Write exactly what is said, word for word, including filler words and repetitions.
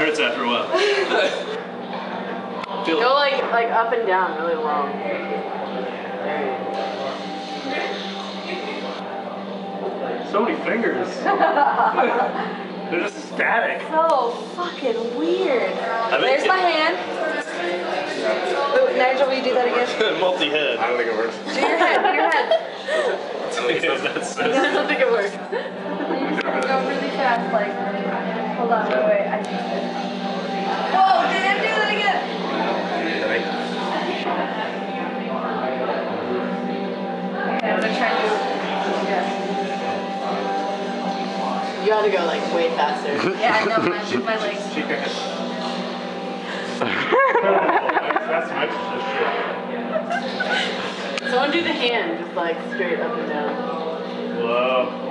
hurts after a while. Feel Go like like up and down really long. So many fingers. They're just static. So fucking weird. There's my hand. Wait, Nigel, will you do that again? Multi-head. I don't think it works. Do your head, do your head. That's I don't think it works. Go really fast, like, hold on, wait, wait. I Whoa, Dan, do that again. Okay, I'm gonna try to do yeah. You gotta go like way faster. Yeah, I know, my, my legs. That's my shit. Someone do the hand, just like straight up and down. Whoa.